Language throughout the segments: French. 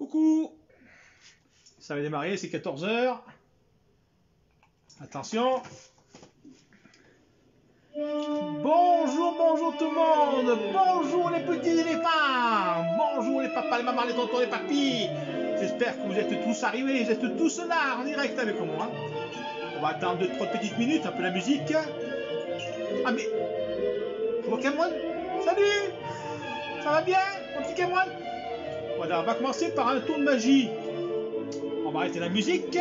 Coucou. Ça va démarrer, c'est 14 h. Attention. Bonjour, bonjour tout le monde. Bonjour les petits éléphants. Bonjour les papas, les mamans, les tontons, les papis. J'espère que vous êtes tous arrivés, vous êtes tous là en direct avec moi. On va attendre 2-3 petites minutes, un peu la musique. Ah mais, je vois Cameron. Salut. Ça va bien, mon petit Cameron? Voilà, on va commencer par un tour de magie. On va arrêter la musique.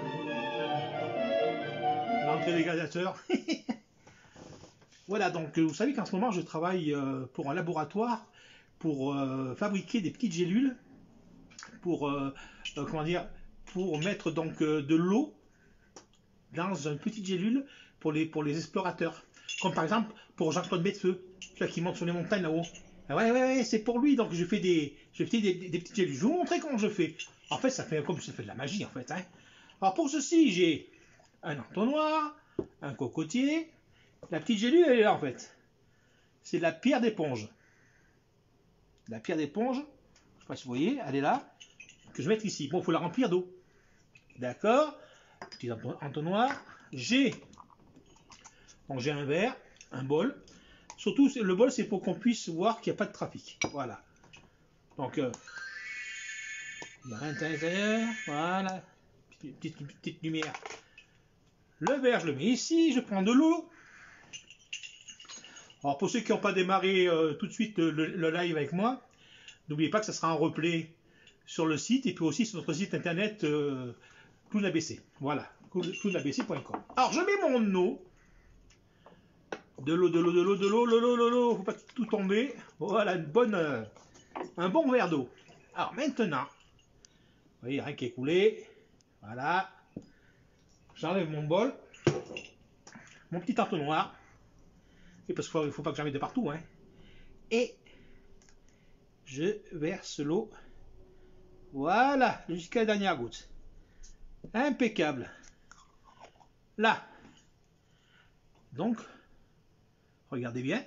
L'entrée des gladiateurs. Voilà, donc vous savez qu'en ce moment je travaille pour un laboratoire pour fabriquer des petites gélules pour comment dire, pour mettre donc de l'eau dans une petite gélule pour les explorateurs, comme par exemple pour Jean-Claude Mettefeu, celui qui monte sur les montagnes là-haut. Ouais, c'est pour lui, donc je fais des petites gélules. Je vais vous montrer comment je fais. En fait, ça fait comme ça fait de la magie en fait. Hein. Alors pour ceci, j'ai un entonnoir, un cocotier. La petite gélule, elle est là en fait. C'est de la pierre d'éponge. La pierre d'éponge, je ne sais pas si vous voyez, elle est là, que je vais mettre ici. Bon, il faut la remplir d'eau. D'accord. Petit entonnoir. J'ai un verre, un bol. Surtout, le bol, c'est pour qu'on puisse voir qu'il n'y a pas de trafic. Voilà. Donc, il y a un intérieur. Voilà. Petite lumière. Le verre, je le mets ici. Je prends de l'eau. Alors, pour ceux qui n'ont pas démarré tout de suite le live avec moi, n'oubliez pas que ça sera en replay sur le site et puis aussi sur notre site internet Clown ABC. Voilà. clownabc.com. Alors, je mets mon eau. De l'eau, faut pas tout tomber. Voilà, un bon verre d'eau. Alors maintenant, vous voyez, rien qui est coulé. Voilà. J'enlève mon bol, mon petit entonnoir. Et parce qu'il ne faut pas que j'en mette de partout. Hein. Et je verse l'eau. Voilà, jusqu'à la dernière goutte. Impeccable. Là. Donc, regardez bien.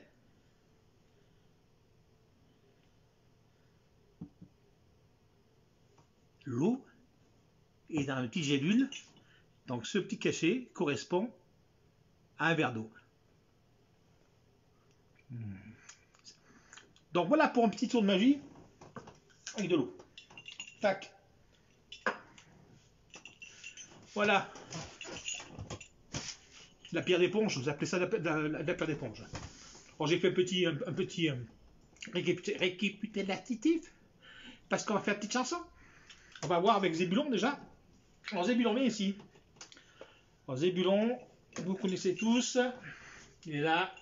L'eau est dans une petite gélule. Donc ce petit cachet correspond à un verre d'eau. Donc voilà pour un petit tour de magie avec de l'eau. Tac. Voilà. La pierre d'éponge, vous appelez ça la pierre d'éponge. Alors j'ai fait un petit récapitulatif parce qu'on va faire une petite chanson. On va voir avec Zébulon déjà. Alors Zébulon, viens ici. Alors Zébulon, vous connaissez tous. Il est là.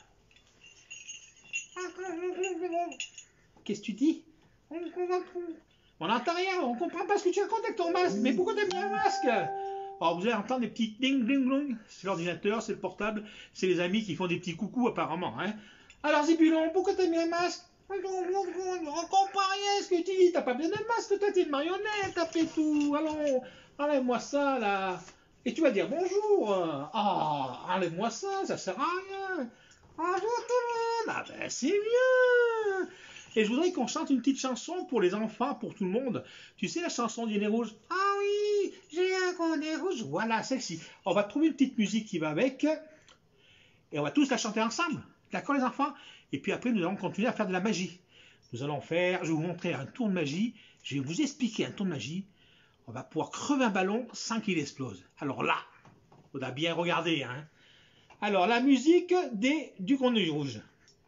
Qu'est-ce que tu dis? On n'entend rien, on comprend pas ce que tu racontes avec ton masque. Mais pourquoi tu as mis un masque? Alors vous allez entendre des petits ding ding ding. C'est l'ordinateur, c'est le portable, c'est les amis qui font des petits coucous apparemment. Hein. Alors Zébulon, pourquoi tu as mis un masque? On ne comprend rien ce que tu dis. T'as pas besoin d'un masque, toi t'es une marionnette après tout. Allons, enlève-moi ça là. Et tu vas dire bonjour. Ah, enlève-moi ça sert à rien. Bonjour tout le monde. Ah ben c'est mieux. Et je voudrais qu'on chante une petite chanson pour les enfants, pour tout le monde. Tu sais la chanson du nez rouge? Ah oui, j'ai un gros nez rouge. Voilà, celle-ci. On va trouver une petite musique qui va avec. Et on va tous la chanter ensemble. D'accord les enfants? Et puis après, nous allons continuer à faire de la magie. Je vais vous montrer un tour de magie. Je vais vous expliquer un tour de magie. On va pouvoir crever un ballon sans qu'il explose. Alors là, on a bien regardé. Hein. Alors, la musique du gros nez rouge.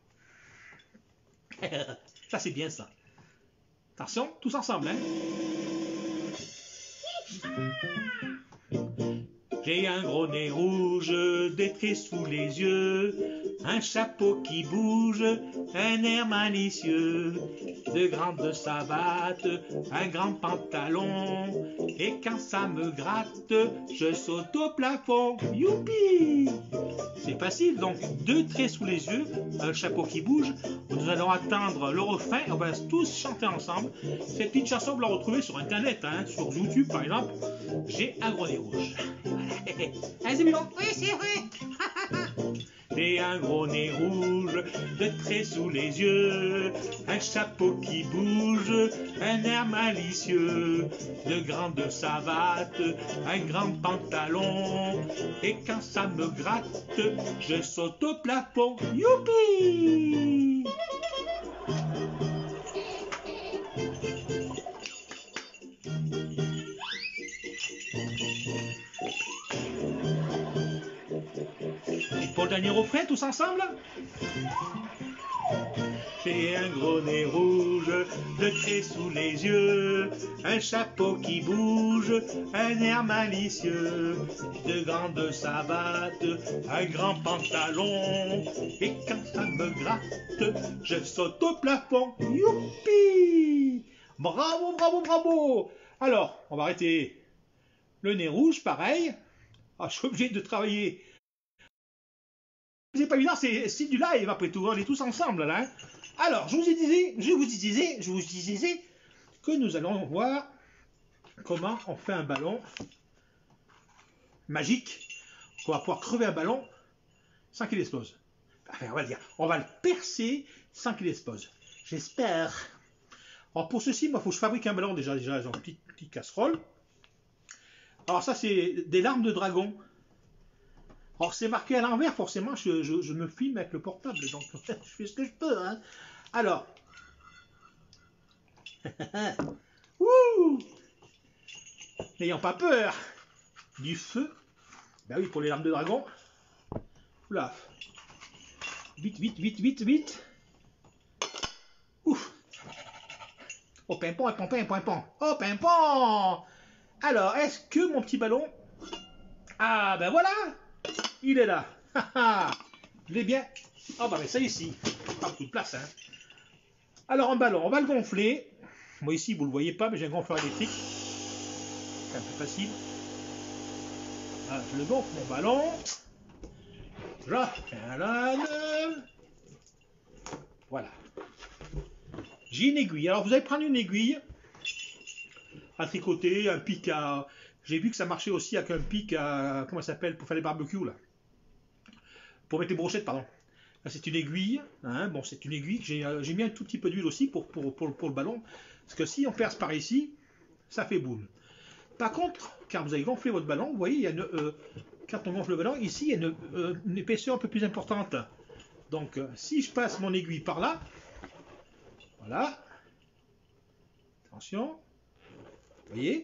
Ça, c'est bien ça. Attention, tous ensemble. Hein. J'ai un gros nez rouge, des traits sous les yeux, un chapeau qui bouge, un air malicieux, de grandes savates, un grand pantalon, et quand ça me gratte, je saute au plafond. Youpi! C'est facile, donc 2 traits sous les yeux, un chapeau qui bouge. Nous allons attendre le refrain, on va tous chanter ensemble. Cette petite chanson, vous la retrouvez sur internet, hein, sur YouTube par exemple. J'ai un gros nez rouge. Allez, Zébulon. Oui, c'est vrai. J'ai un gros nez rouge, de traits sous les yeux, un chapeau qui bouge, un air malicieux, de grandes savates, un grand pantalon, et quand ça me gratte, je saute au plafond. Youpi! Pour le dernier refrain, tous ensemble. J'ai un gros nez rouge, de traits sous les yeux, un chapeau qui bouge, un air malicieux, de grandes savates, un grand pantalon, et quand ça me gratte, je saute au plafond. Youpi! Bravo, bravo, bravo! Alors, on va arrêter le nez rouge, pareil. Ah, je suis obligé de travailler. C'est pas évident, c'est du live après tout, on est tous ensemble là. Alors, je vous disais que nous allons voir comment on fait un ballon magique, qu'on va pouvoir crever un ballon sans qu'il explose. Enfin, on va dire, on va le percer sans qu'il explose. J'espère. Alors pour ceci, moi, il faut que je fabrique un ballon déjà dans une petite casserole. Alors ça, c'est des larmes de dragon. Alors c'est marqué à l'envers, forcément, je me filme avec le portable, donc je fais ce que je peux. Hein. Alors, ouh, n'ayant pas peur du feu, ben oui, pour les larmes de dragon, oula, vite, vite, vite, vite, vite, ouf, oh pimpon, pimpon, oh pimpon. Alors, est-ce que mon petit ballon, ah ben voilà, il est là, je l'ai bien, oh bah ben ça ici, pas beaucoup de place, hein. Alors un ballon, on va le gonfler. Moi ici, vous ne le voyez pas, mais j'ai un gonfleur électrique. C'est un peu facile. Voilà, je le gonfle, mon ballon. Voilà. J'ai une aiguille. Alors vous allez prendre une aiguille à tricoter, un pic à... J'ai vu que ça marchait aussi avec un pic à... Comment ça s'appelle? Pour faire les barbecues, là. Pour mettre les brochettes, pardon. Là, c'est une aiguille. Hein. Bon, c'est une aiguille. J'ai mis un tout petit peu d'huile aussi pour le ballon. Parce que si on perce par ici, ça fait boum. Par contre, quand vous avez gonflé votre ballon, vous voyez, il y a quand on gonfle le ballon, ici, il y a une épaisseur un peu plus importante. Donc, si je passe mon aiguille par là, voilà. Attention. Vous voyez?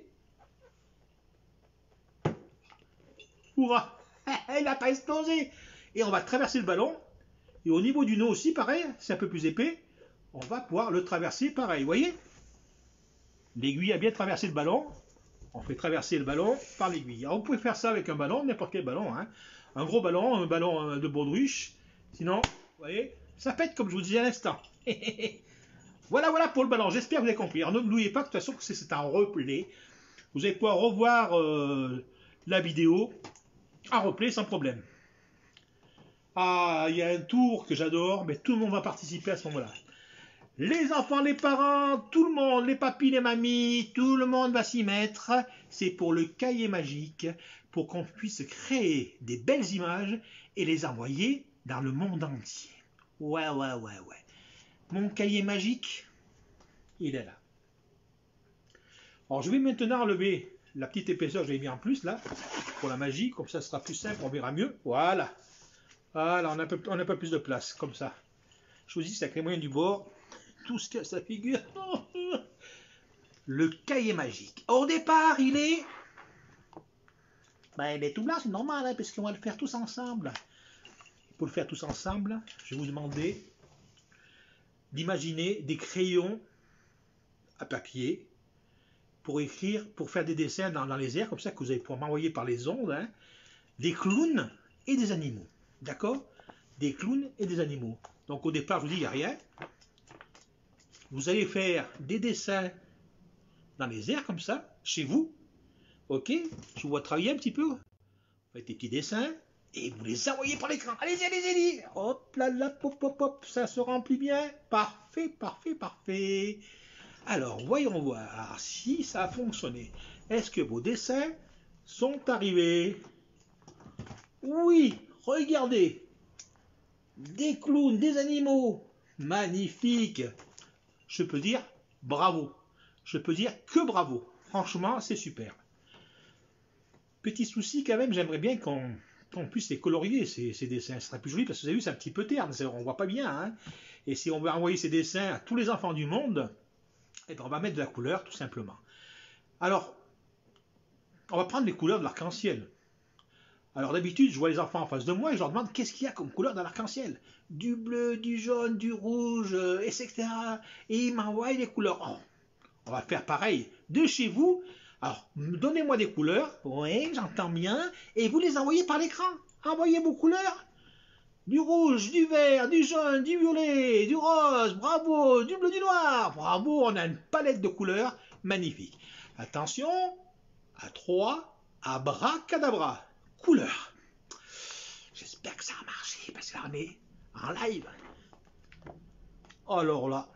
Hurrah! Il n'a pas explosé! Et on va traverser le ballon. Et au niveau du nœud aussi, pareil, c'est un peu plus épais. On va pouvoir le traverser pareil, vous voyez? L'aiguille a bien traversé le ballon. On fait traverser le ballon par l'aiguille. Alors vous pouvez faire ça avec un ballon, n'importe quel ballon. Hein. Un gros ballon, un ballon de baudruche. Sinon, vous voyez, ça pète comme je vous disais à l'instant. Voilà, voilà pour le ballon. J'espère que vous avez compris. Alors n'oubliez pas que de toute façon, c'est un replay. Vous allez pouvoir revoir la vidéo en replay sans problème. Ah, il y a un tour que j'adore, mais tout le monde va participer à ce moment-là. Les enfants, les parents, tout le monde, les papis, les mamies, tout le monde va s'y mettre. C'est pour le cahier magique, pour qu'on puisse créer des belles images et les envoyer dans le monde entier. Ouais. Mon cahier magique, il est là. Alors je vais maintenant enlever la petite épaisseur que j'avais mis en plus là, pour la magie, comme ça ce sera plus simple, on verra mieux. Voilà. Voilà, on a un peu plus de place, comme ça. Je vous dis, c'est avec les moyens du bord. Tout ce que ça figure. Le cahier magique. Au départ, il est tout blanc, c'est normal, hein, parce qu'on va le faire tous ensemble. Pour le faire tous ensemble, je vais vous demander d'imaginer des crayons à papier pour écrire, pour faire des dessins dans les airs, comme ça que vous allez pouvoir m'envoyer par les ondes, hein, des clowns et des animaux. D'accord? Des clowns et des animaux. Donc au départ, je vous dis, il n'y a rien. Vous allez faire des dessins dans les airs comme ça, chez vous. Ok? Je vous vois travailler un petit peu. Vous faites des petits dessins et vous les envoyez par l'écran. Allez-y, allez-y. Hop là là, pop, pop, pop. Ça se remplit bien. Parfait, parfait, parfait. Alors, voyons voir si ça a fonctionné. Est-ce que vos dessins sont arrivés? Oui, regardez. des clowns, des animaux. Magnifique. Je peux dire bravo. Je peux dire que bravo. Franchement, c'est super. Petit souci quand même, j'aimerais bien qu'on puisse les colorier, ces dessins. Ce serait plus joli parce que vous avez vu, c'est un petit peu terne, on voit pas bien. Hein. Et si on veut envoyer ces dessins à tous les enfants du monde, eh ben on va mettre de la couleur tout simplement. Alors, on va prendre les couleurs de l'arc-en-ciel. Alors d'habitude, je vois les enfants en face de moi et je leur demande qu'est-ce qu'il y a comme couleur dans l'arc-en-ciel. Du bleu, du jaune, du rouge, etc. Et ils m'envoient les couleurs. Oh, on va faire pareil de chez vous. Alors, donnez-moi des couleurs. Oui, j'entends bien. Et vous les envoyez par l'écran. Envoyez vos couleurs. Du rouge, du vert, du jaune, du violet, du rose. Bravo. Du bleu, du noir. Bravo, on a une palette de couleurs magnifique. Attention, à 3, abracadabra. Couleur. J'espère que ça a marché parce que là on est en live. Alors là,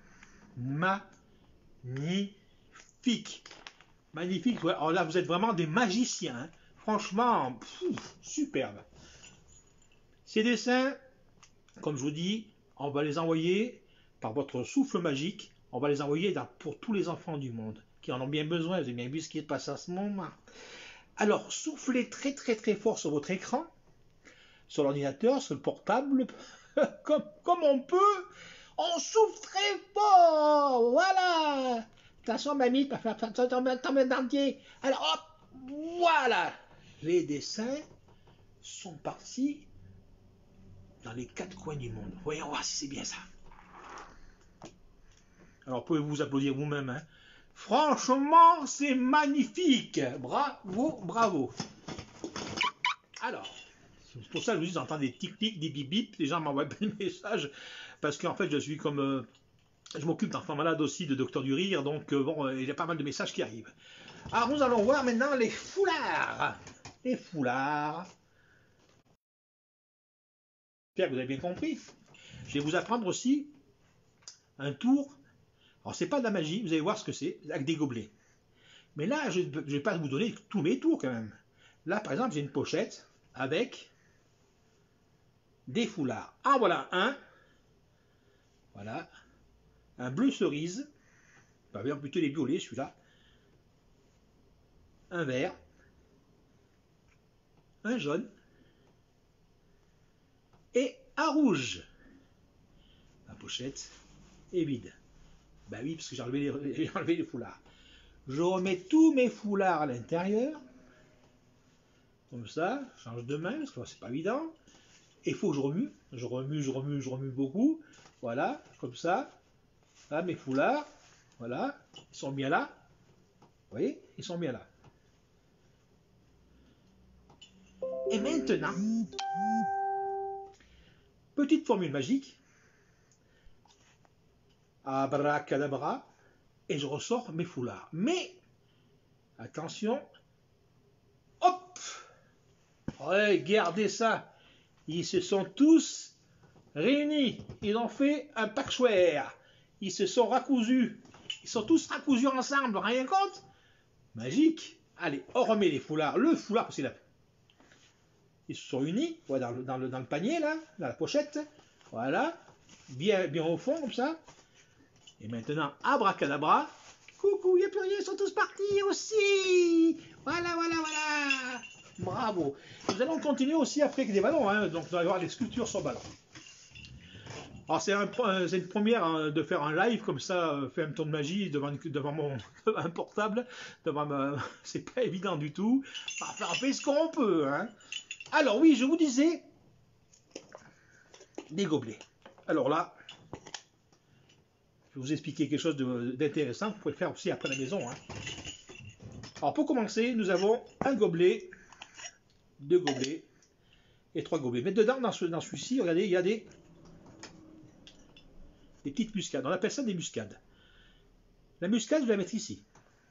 magnifique. Magnifique. Ouais. Alors là, vous êtes vraiment des magiciens. Hein. Franchement, superbe. Ces dessins, comme je vous dis, on va les envoyer par votre souffle magique. On va les envoyer pour tous les enfants du monde qui en ont bien besoin. Vous avez bien vu ce qui se passe à ce moment. Alors, soufflez très très très fort sur votre écran, sur l'ordinateur, sur le portable, comme on peut. On souffle très fort. Voilà. Attention, mamie, tu vas faire tomber dentier. Alors, hop, voilà. Les dessins sont partis dans les 4 coins du monde. Voyons voir si c'est bien ça. Alors, pouvez-vous vous applaudir vous-même. Hein. Franchement, c'est magnifique. Bravo, bravo. Alors, c'est pour ça que je vous dis, j'entends des tic-tic, des bip-bip. Les gens m'envoient plein de messages parce qu'en fait, je suis comme... je m'occupe d'enfants malades aussi, de Docteur du Rire, donc bon, il y a pas mal de messages qui arrivent. Alors, nous allons voir maintenant les foulards. Les foulards. J'espère que vous avez bien compris. Je vais vous apprendre aussi un tour. Alors, c'est pas de la magie, vous allez voir ce que c'est, avec des gobelets. Mais là, je ne vais pas vous donner tous mes tours quand même. Là, par exemple, j'ai une pochette avec des foulards. Ah, voilà un. Voilà. Un bleu cerise. Bah, plutôt les violets, celui-là. Un vert. Un jaune. Et un rouge. La pochette est vide. Bah oui, parce que j'ai enlevé les foulards. Je remets tous mes foulards à l'intérieur. Comme ça, je change de main, parce que c'est pas évident. Et il faut que je remue. Je remue beaucoup. Voilà, comme ça. Là, mes foulards. Voilà, ils sont bien là. Vous voyez, ils sont bien là. Et maintenant, petite formule magique. Abracadabra. Et je ressors mes foulards. Mais, attention. Hop! Regardez ça. Ils se sont tous réunis. Ils ont fait un patchwork. Ils se sont racousus. Ils sont tous racousus ensemble. Rien compte? Magique. Allez, on remet les foulards. Le foulard, parce qu'il a... Ils se sont unis, voilà, dans le panier, là, dans la pochette. Voilà. Bien au fond, comme ça. Et maintenant, abracadabra. Coucou, il n'y a plus rien, ils sont tous partis aussi. Voilà. Bravo. Nous allons continuer aussi après avec des ballons. Hein. Donc, on va avoir les sculptures sur ballon. Alors, c'est une première de faire un live comme ça, faire un tour de magie devant un portable. C'est pas évident du tout. Enfin, on fait ce qu'on peut. Hein. Alors, oui, je vous disais des gobelets. Alors là, je vais vous expliquer quelque chose d'intéressant que vous pouvez faire aussi après la maison. Hein. Alors, pour commencer, nous avons un gobelet, 2 gobelets et 3 gobelets. Mais dedans, dans celui-ci, regardez, il y a des petites muscades. On appelle ça des muscades. La muscade, je vais la mettre ici.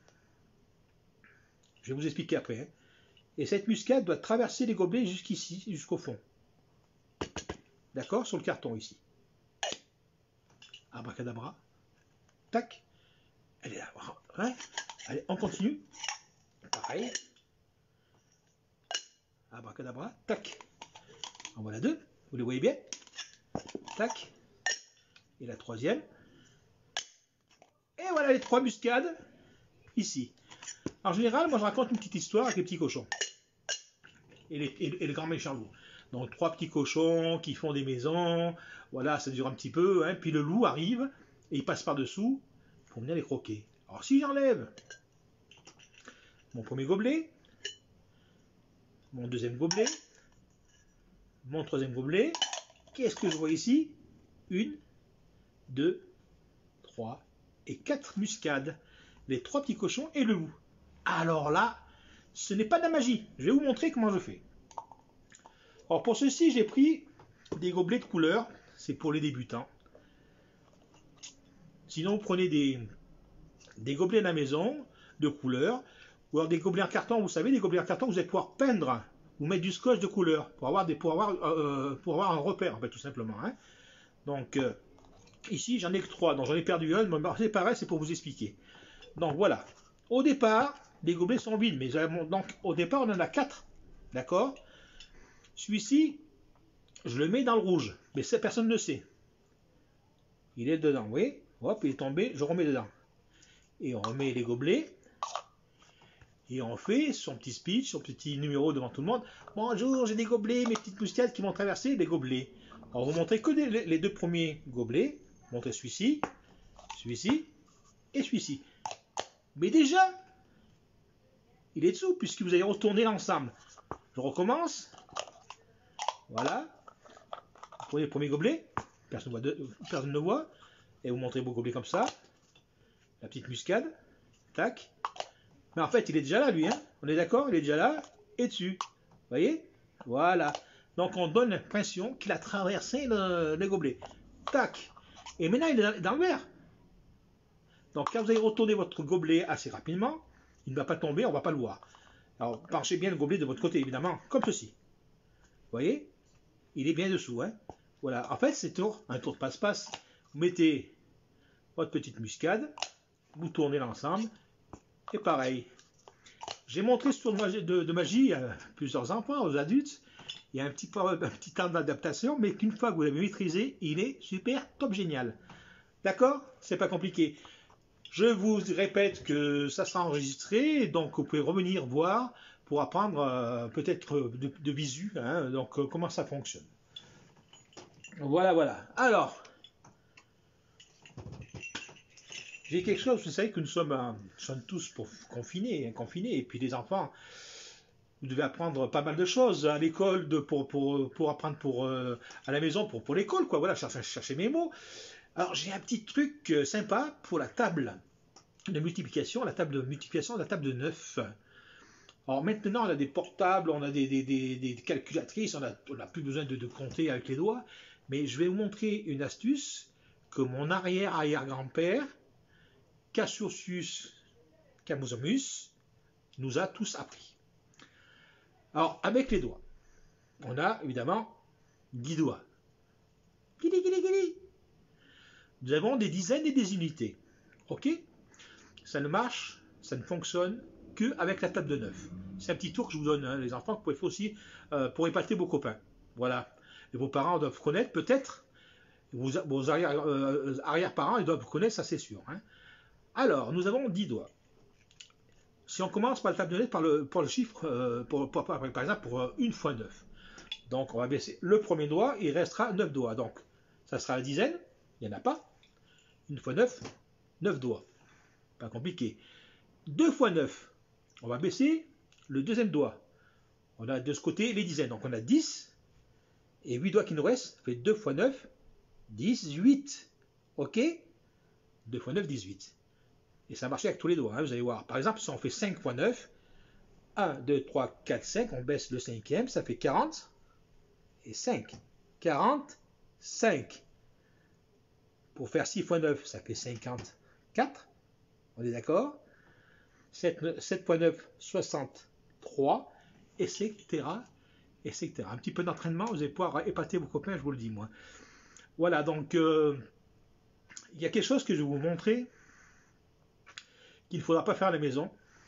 Je vais vous expliquer après. Hein. Et cette muscade doit traverser les gobelets jusqu'ici, jusqu'au fond. D'accord? Sur le carton ici. Abracadabra. Tac. Elle est là. Hein? Allez, on continue. Pareil. Abracadabra. Tac. En voilà 2. Vous les voyez bien? Tac. Et la troisième. Et voilà les 3 muscades ici. En général, moi je raconte une petite histoire avec les petits cochons. Et le grand méchant loup. Donc 3 petits cochons qui font des maisons. Voilà, ça dure un petit peu. Hein, puis le loup arrive et il passe par-dessous pour venir les croquer. Alors si j'enlève mon premier gobelet, mon deuxième gobelet, mon troisième gobelet, qu'est-ce que je vois ici? 1, 2, 3 et 4 muscades. Les 3 petits cochons et le loup. Alors là, ce n'est pas de la magie. Je vais vous montrer comment je fais. Alors pour ceci, j'ai pris des gobelets de couleur. C'est pour les débutants. Sinon, vous prenez des gobelets de la maison de couleur. Ou alors des gobelets en carton. Vous savez, des gobelets en carton, vous allez pouvoir peindre ou mettre du scotch de couleur pour avoir un repère, en fait, tout simplement. Hein. Donc, ici, j'en ai que 3. Donc, j'en ai perdu un. C'est pareil, c'est pour vous expliquer. Donc, voilà. Au départ, les gobelets sont vides. Mais donc, au départ, on en a 4. D'accord? Celui-ci, je le mets dans le rouge. Mais personne ne sait. Il est dedans, vous voyez? Hop, il est tombé, je remets dedans. Et on remet les gobelets. Et on fait son petit speech, son petit numéro devant tout le monde. Bonjour, j'ai des gobelets, mes petites muscades qui vont traverser les gobelets. Alors, vous montrez que les 2 premiers gobelets. Montrez celui-ci et celui-ci. Mais déjà, il est dessous, puisque vous allez retourner l'ensemble. Je recommence. Voilà. Vous prenez le premier gobelet. Personne ne voit. Et vous montrez vos gobelets comme ça. La petite muscade. Tac. Mais en fait, il est déjà là, lui. Hein. On est d'accord? Il est déjà là. Et dessus. Vous voyez? Voilà. Donc, on donne l'impression qu'il a traversé le gobelet. Tac. Et maintenant, il est dans le verre. Donc, quand vous allez retourner votre gobelet assez rapidement, il ne va pas tomber, on ne va pas le voir. Alors, penchez bien le gobelet de votre côté, évidemment, comme ceci. Vous voyez? Il est bien dessous. Hein. Voilà. En fait, c'est un tour de passe-passe. Vous mettez votre petite muscade, vous tournez l'ensemble, et pareil. J'ai montré ce tour de magie à plusieurs enfants, aux adultes. Il y a un petit temps d'adaptation, mais qu'une fois que vous l'avez maîtrisé, il est super, top, génial. D'accord? C'est pas compliqué. Je vous répète que ça sera enregistré, donc vous pouvez revenir voir pour apprendre peut-être de visu, hein, donc comment ça fonctionne. Voilà, voilà. Alors, j'ai quelque chose, vous savez que nous sommes tous confinés, et puis les enfants, vous devez apprendre pas mal de choses à l'école pour apprendre à la maison pour l'école, quoi. Voilà, chercher mes mots. Alors j'ai un petit truc sympa pour la table de multiplication, la table de 9. Alors maintenant, on a des portables, on a des calculatrices, on n'a plus besoin de compter avec les doigts, mais je vais vous montrer une astuce que mon arrière-arrière-grand-père, Cassius Camusamus, nous a tous appris. Alors, avec les doigts, on a évidemment 10 doigts. Nous avons des dizaines et des unités. Ok? Ça ne marche, ça ne fonctionne qu'avec la table de 9. C'est un petit tour que je vous donne, hein, les enfants, que vous pouvez faire aussi pour épater vos copains. Voilà. Et vos parents doivent connaître, peut-être. Vos arrière-parents, ils doivent connaître, ça c'est sûr. Hein. Alors, nous avons 10 doigts. Si on commence par la table de 9, pour le chiffre, par exemple, pour 1 fois 9. Donc, on va baisser le premier doigt, il restera 9 doigts. Donc, ça sera la dizaine, il n'y en a pas. 1 fois 9, 9 doigts. Pas compliqué. 2 fois 9, on va baisser le deuxième doigt. On a de ce côté les dizaines. Donc, on a 10 et 8 doigts qui nous restent. Ça fait 2 fois 9, 18. Ok? 2 fois 9, 18. Et ça marche avec tous les doigts, hein, vous allez voir. Par exemple, si on fait 5 fois 9, 1, 2, 3, 4, 5, on baisse le cinquième, ça fait 40 et 5. 45. Pour faire 6 fois 9, ça fait 54. On est d'accord? 7 fois 9, 63, etc. etc. Un petit peu d'entraînement, vous allez pouvoir épater vos copains, je vous le dis, moi. Voilà, donc, il y a quelque chose que je vais vous montrer qu'il ne faudra pas faire à la maison.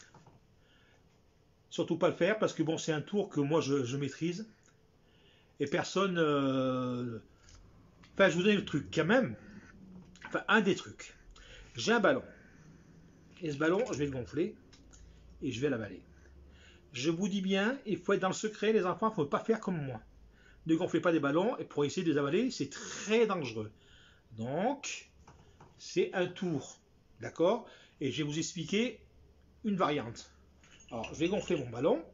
Surtout pas le faire, parce que bon, c'est un tour que moi je maîtrise. Et personne Enfin, je vous donne le truc quand même. Enfin, un des trucs. J'ai un ballon. Et ce ballon, je vais le gonfler. Et je vais l'avaler. Je vous dis bien, il faut être dans le secret, les enfants, il ne faut pas faire comme moi. Ne gonflez pas des ballons, et pour essayer de les avaler, c'est très dangereux. Donc, c'est un tour. D'accord? Et je vais vous expliquer une variante. Alors, je vais gonfler mon ballon.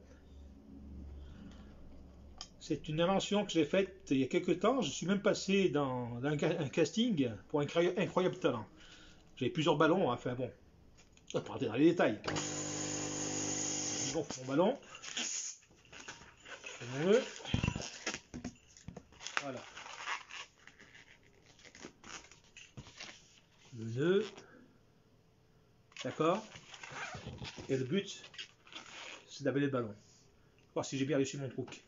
C'est une invention que j'ai faite il y a quelques temps. Je suis même passé dans un casting pour Incroyable Talent. J'avais plusieurs ballons, hein. Enfin bon, on va pas rentrer dans les détails. Je gonfle mon ballon. Mon nœud. Voilà. Le nœud. D'accord? Et le but, c'est d'avaler le ballon. Voir si j'ai bien réussi mon truc.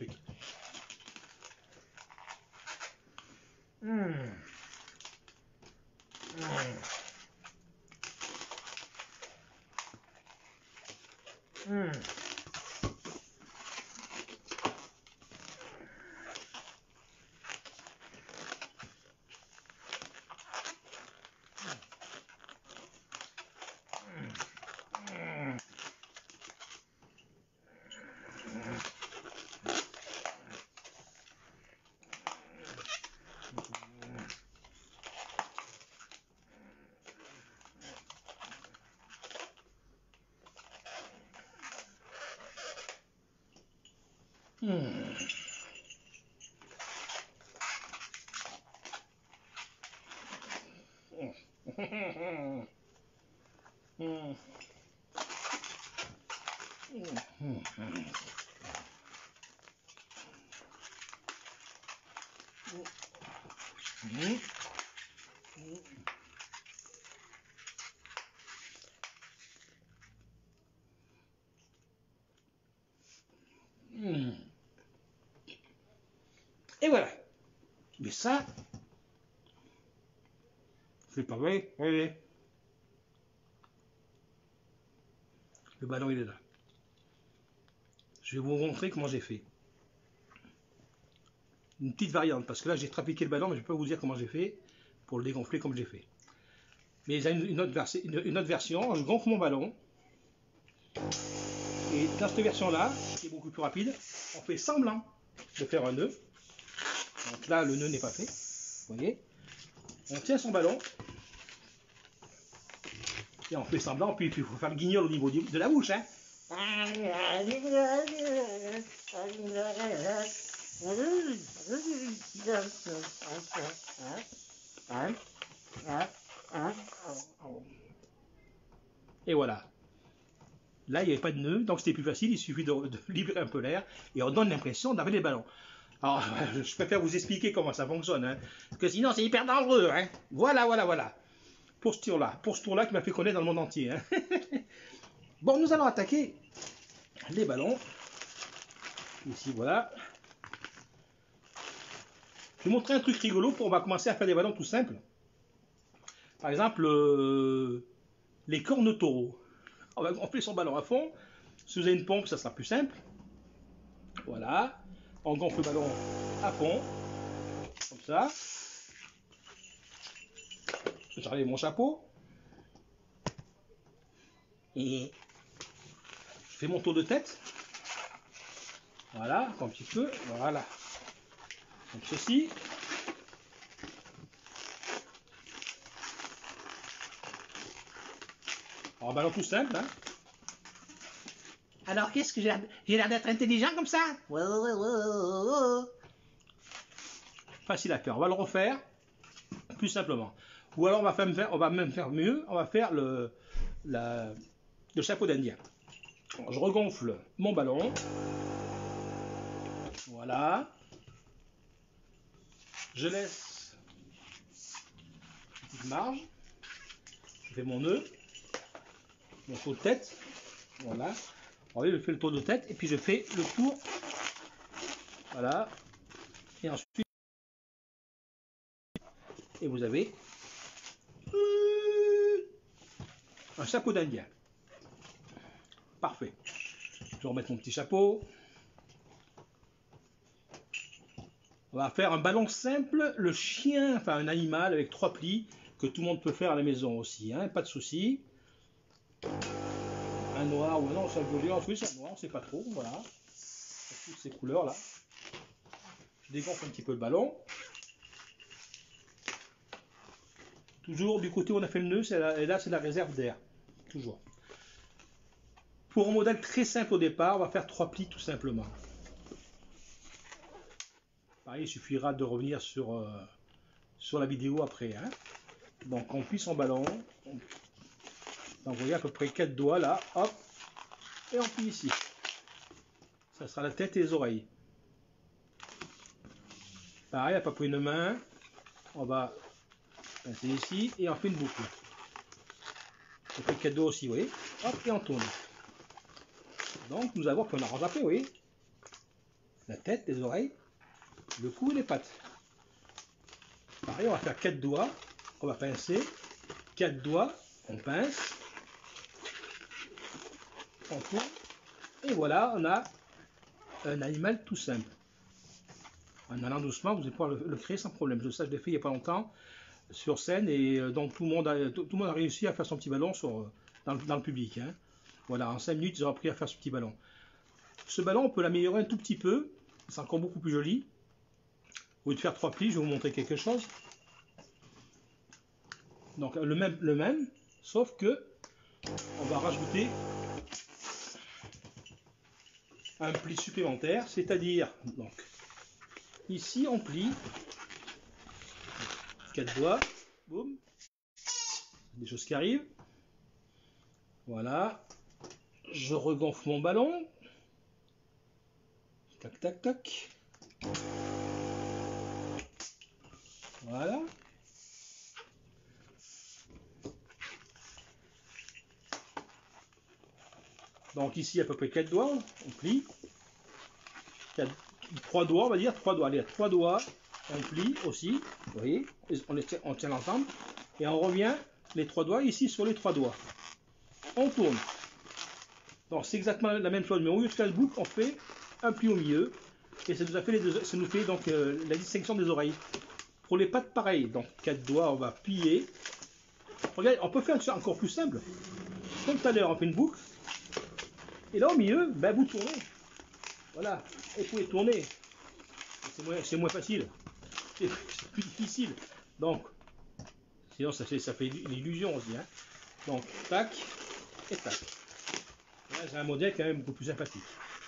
Mmh. Mmh. Et voilà. Mais ça, c'est pas vrai. Regardez. Le ballon, il est là. Je vais vous montrer comment j'ai fait. Une petite variante, parce que là, j'ai trafiqué le ballon, mais je ne peux pas vous dire comment j'ai fait pour le dégonfler comme j'ai fait. Mais il y a une autre version. Je gonfle mon ballon. Et dans cette version-là, qui est beaucoup plus rapide, on fait semblant de faire un nœud. Donc là, le nœud n'est pas fait. Vous voyez? On tient son ballon. Et on fait semblant, puis il faut faire le guignol au niveau de la bouche. Hein. Et voilà. Là, il n'y avait pas de nœud, donc c'était plus facile, il suffit de libérer un peu l'air, et on donne l'impression d'avaler les ballons. Alors, je préfère vous expliquer comment ça fonctionne, hein, parce que sinon c'est hyper dangereux. Hein. Voilà. Pour ce tour-là qui m'a fait connaître dans le monde entier. Hein. Bon, nous allons attaquer les ballons. Ici, voilà. Je vais vous montrer un truc rigolo, on va commencer à faire des ballons tout simples. Par exemple, les cornes taureaux. On va gonfler son ballon à fond. Si vous avez une pompe, ça sera plus simple. Voilà. On gonfle le ballon à fond. Comme ça. J'enlève mon chapeau. Et je fais mon tour de tête. Voilà, un petit peu. Voilà. Comme ceci. Alors, ballon tout simple. Hein. Alors, qu'est-ce que j'ai l'air d'être intelligent comme ça? Facile à faire. On va le refaire plus simplement. Ou alors, on va même faire mieux. On va faire le chapeau d'Indien. Je regonfle mon ballon. Voilà. Je laisse une petite marge. Je fais mon nœud. Mon tour de tête. Voilà. Alors, je fais le tour de tête et puis je fais le tour. Voilà. Et ensuite, et vous avez un chapeau d'Indien. Parfait. Je vais remettre mon petit chapeau. On va faire un ballon simple, le chien, enfin un animal avec 3 plis, que tout le monde peut faire à la maison aussi, hein, pas de souci. Un noir ou non, c'est un violet, oui c'est un noir, on sait pas trop, voilà. Toutes ces couleurs là. Je dégonfle un petit peu le ballon. Toujours du côté où on a fait le nœud, et là c'est la réserve d'air. Toujours. Pour un modèle très simple au départ, on va faire 3 plis tout simplement. Pareil, il suffira de revenir sur la vidéo après. Hein. Donc on plie son ballon. On voit à peu près 4 doigts là. Hop. Et on plie ici. Ça sera la tête et les oreilles. Pareil, à peu près une main. On va passer ici et on fait une boucle. On fait 4 doigts aussi, vous voyez. Hop, et on tourne. Donc nous avons qu'on a rattrapé, vous voyez. La tête, les oreilles, le cou et les pattes. Pareil, on va faire 4 doigts. On va pincer. 4 doigts, on pince. On tourne. Et voilà, on a un animal tout simple. En allant doucement, vous allez pouvoir le créer sans problème. Ça, je l'ai fait il n'y a pas longtemps sur scène et donc tout le monde a réussi à faire son petit ballon dans le public. Hein. Voilà, en 5 minutes, ils ont appris à faire ce petit ballon. Ce ballon, on peut l'améliorer un tout petit peu. C'est encore beaucoup plus joli. Au lieu de faire 3 plis, je vais vous montrer quelque chose. Donc le même, sauf que on va rajouter un pli supplémentaire, c'est-à-dire donc ici on plie 4 doigts, boum, des choses qui arrivent. Voilà, je regonfle mon ballon, tac tac tac, voilà. Donc ici à peu près 4 doigts, on plie. 3 doigts, on va dire 3 doigts. Allez, 3 doigts, on plie aussi. Vous voyez, on tient l'ensemble. Et on revient les 3 doigts ici sur les 3 doigts. On tourne. Donc c'est exactement la même chose, mais au lieu de faire le boucle, on fait un pli au milieu. Et ça nous, ça nous fait donc la distinction des oreilles. Pour les pattes, pareil. Donc 4 doigts, on va plier. Regardez, on peut faire ça encore plus simple. Comme tout à l'heure, on fait une boucle. Et là au milieu, ben, vous tournez. Voilà, et vous pouvez tourner. C'est moins facile. C'est plus difficile. Donc, sinon ça fait une illusion aussi. Hein. Donc, tac et tac. C'est un modèle quand même beaucoup plus sympathique.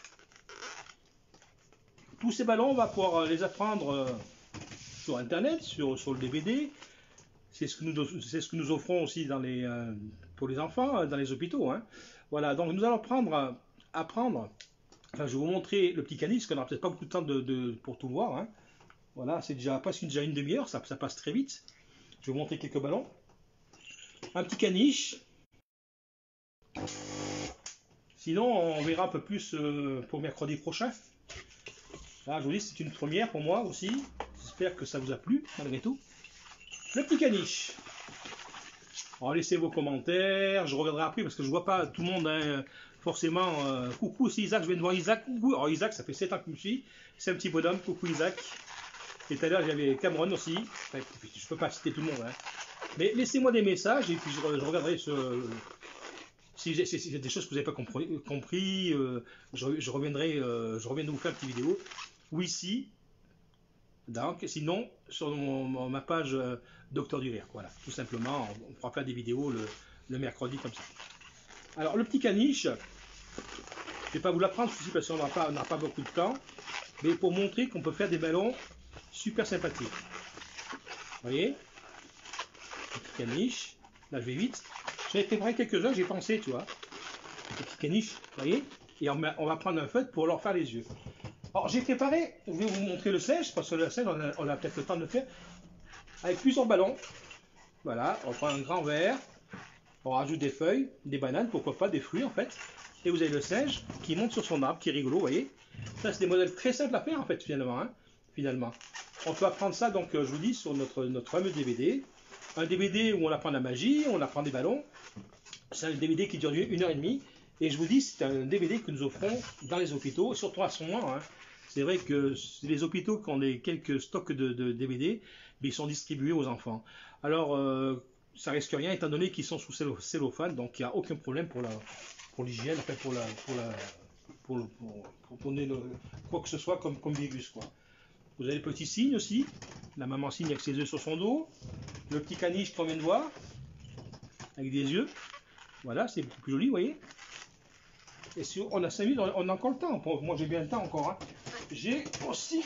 Tous ces ballons, on va pouvoir les apprendre sur Internet, sur le DVD. C'est ce que nous offrons aussi pour les enfants dans les hôpitaux. Hein. Voilà, donc nous allons apprendre. Enfin, je vais vous montrer le petit caniche, parce qu'on n'aura peut-être pas beaucoup de temps pour tout voir. Hein. Voilà, c'est déjà presque une demi-heure, ça passe très vite. Je vais vous montrer quelques ballons. Un petit caniche. Sinon, on verra un peu plus pour mercredi prochain. Là, je vous dis, c'est une première pour moi aussi. J'espère que ça vous a plu, malgré tout. Le petit caniche. Alors, laissez vos commentaires. Je regarderai après, parce que je ne vois pas tout le monde... Hein, forcément, coucou, c'est Isaac, je viens de voir Isaac, coucou. Alors Isaac, ça fait 7 ans que je me suis, c'est un petit bonhomme, coucou Isaac. Et tout à l'heure, j'avais Cameron aussi, enfin, je peux pas citer tout le monde, hein. Mais laissez-moi des messages et puis je regarderai si j'ai des choses que vous n'avez pas compris, je reviendrai de vous faire une petite vidéo, ou ici, donc, sinon, sur ma page Docteur du Rire, voilà, tout simplement, on fera faire des vidéos le mercredi comme ça. Alors, le petit caniche, je ne vais pas vous l'apprendre ici parce qu'on n'a pas beaucoup de temps, mais pour montrer qu'on peut faire des ballons super sympathiques. Vous voyez, le petit caniche, là je vais vite. J'en ai préparé quelques-uns, j'ai pensé, tu vois. Le petit caniche, vous voyez, et on va prendre un feutre pour leur faire les yeux. Alors, j'ai préparé, je vais vous montrer le sèche, parce que le sèche, on a peut-être le temps de le faire, avec plusieurs ballons. Voilà, on prend un grand verre. On rajoute des feuilles, des bananes, pourquoi pas, des fruits en fait. Et vous avez le singe qui monte sur son arbre, qui est rigolo, vous voyez. Ça, c'est des modèles très simples à faire en fait, finalement. Hein, finalement. On peut apprendre ça, donc, je vous dis, sur notre fameux DVD. Un DVD où on apprend la magie, on apprend des ballons. C'est un DVD qui dure 1h30. Et je vous dis, c'est un DVD que nous offrons dans les hôpitaux, surtout à ce moment. Hein. c'est vrai que les hôpitaux qui ont quelques stocks de DVD, mais ils sont distribués aux enfants. Alors, ça risque rien étant donné qu'ils sont sous cellophane, donc il n'y a aucun problème pour l'hygiène, enfin pour donner quoi que ce soit comme virus, quoi. Vous avez le petit cygne aussi, la maman cygne avec ses œufs sur son dos, le petit caniche qu'on vient de voir, avec des yeux, voilà, c'est beaucoup plus joli, vous voyez. Et si on a 5 minutes, on a encore le temps, moi j'ai bien le temps encore, hein. J'ai aussi,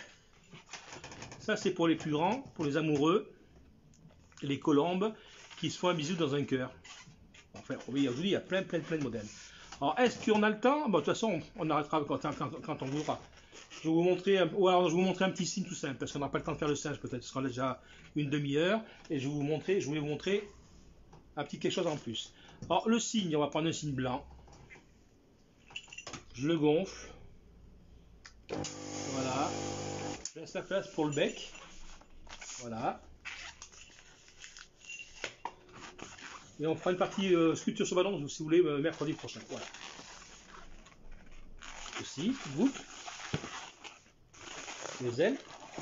ça c'est pour les plus grands, pour les amoureux, les colombes qui se font un bisou dans un cœur. Enfin, oui, aujourd'hui il y a plein de modèles. Alors, est-ce qu'on a le temps? Bon, de toute façon, on arrêtera quand on voudra. Je vais vous montrer, ou alors je vais vous montrer un petit signe tout simple, parce qu'on n'a pas le temps de faire le singe, peut-être ce sera déjà une demi-heure, et je voulais vous montrer un petit quelque chose en plus. Alors, le signe, on va prendre un signe blanc. Je le gonfle. Voilà. Je laisse la place pour le bec. Voilà. Et on fera une partie sculpture sur ballon, si vous voulez, mercredi prochain. Voilà. Aussi, petite boucle. Les ailes.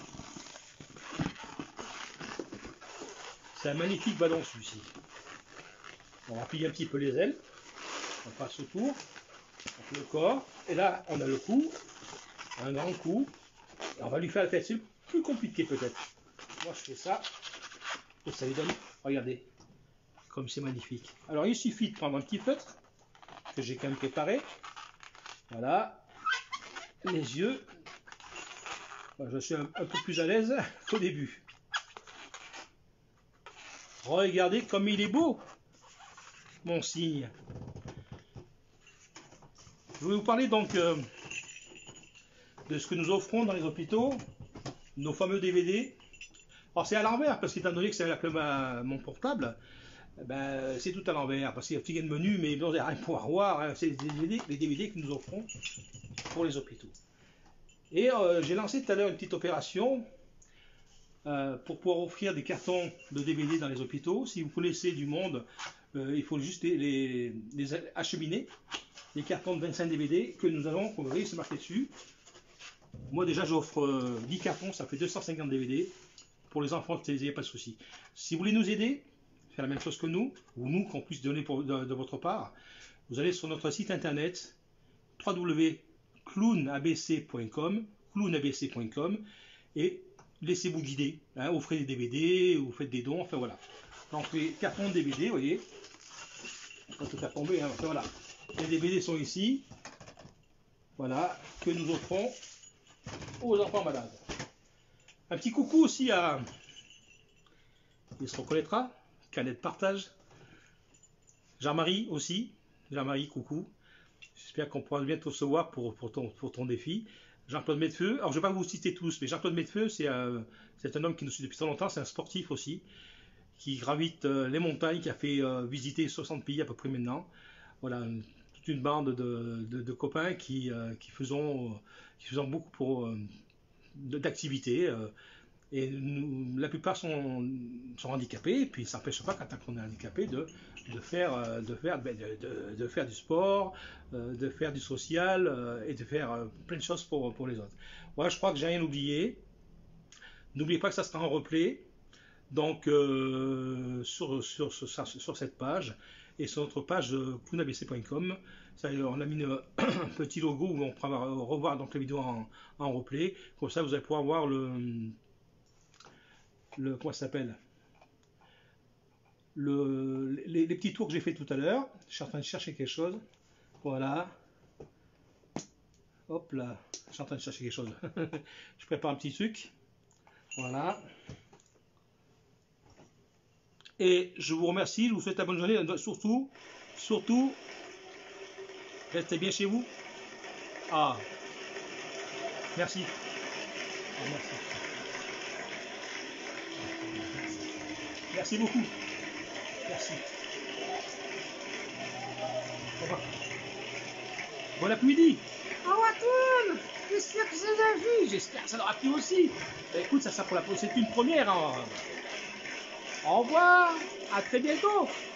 C'est un magnifique ballon celui-ci. On va plier un petit peu les ailes. On passe autour. On fait le corps. Et là, on a le cou. Un grand cou. Et on va lui faire la tête. C'est plus compliqué peut-être. Moi, je fais ça. Et ça lui donne. Regardez. Comme c'est magnifique. Alors, il suffit de prendre un petit feutre. Que j'ai quand même préparé. Voilà. Les yeux. Je suis un peu plus à l'aise qu'au début. Regardez comme il est beau, mon cygne. Je vais vous parler donc de ce que nous offrons dans les hôpitaux, nos fameux DVD. Alors c'est à l'envers, parce qu'étant donné que c'est avec mon portable, ben, c'est tout à l'envers, parce qu'il y a un petit menu, mais bon, il n'y a rien pour voir, hein. C'est les DVD que nous offrons pour les hôpitaux. Et j'ai lancé tout à l'heure une petite opération pour pouvoir offrir des cartons de DVD dans les hôpitaux. Si vous connaissez du monde, il faut juste les acheminer. Les cartons de 25 DVD que nous avons, comme vous voyez, c'est marqué dessus. Moi déjà j'offre 10 cartons, ça fait 250 DVD. Pour les enfants, il n'y a pas de souci. Si vous voulez nous aider, faire la même chose que nous, ou nous qu'on puisse donner de votre part, vous allez sur notre site internet www.clownabc.com, et laissez-vous guider, hein, offrez des DVD, ou faites des dons, enfin voilà. Donc les cartons de DVD, vous voyez, pas tout à tomber, hein, enfin, voilà. Les DVD sont ici, voilà, que nous offrons aux enfants malades. Un petit coucou aussi à, il se reconnaîtra, Canette Partage, Jean-Marie aussi, Jean-Marie, coucou. J'espère qu'on pourra bientôt se voir pour ton défi. Jean-Claude Medefeu, alors je ne vais pas vous citer tous, mais Jean-Claude Medefeu, c'est un homme qui nous suit depuis très longtemps, c'est un sportif aussi, qui gravite les montagnes, qui a fait visiter 60 pays à peu près maintenant. Voilà, toute une bande de copains qui faisons beaucoup d'activités. Et la plupart sont handicapés, et puis ça n'empêche pas, quand on est handicapé, de faire du sport, de faire du social, et de faire plein de choses pour les autres. Voilà, je crois que j'ai rien oublié. N'oubliez pas que ça sera en replay, donc sur cette page, et sur notre page clownabc.com, on a mis un petit logo où on pourra revoir donc la vidéo en replay. Comme ça, vous allez pouvoir voir comment ça s'appelle, les petits tours que j'ai fait tout à l'heure. Je suis en train de chercher quelque chose. Voilà. Hop là. Je suis en train de chercher quelque chose. Je prépare un petit truc. Voilà. Et je vous remercie. Je vous souhaite une bonne journée. Surtout, restez bien chez vous. Ah. Merci. Merci. Merci beaucoup. Merci. Au revoir. Bon après-midi. Au revoir tout le monde. J'espère que ça vous a plu. J'espère que ça aura plu aussi. Bah, écoute, ça sera pour c'est une première. Hein. Au revoir. À très bientôt.